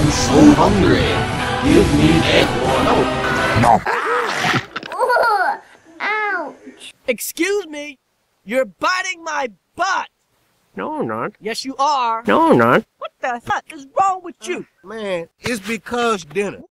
I'm so hungry. Give me egg or no. Ouch! Excuse me? You're biting my butt! No, I'm not. Yes, you are. No, I'm not. What the heck is wrong with you? Man, it's because dinner.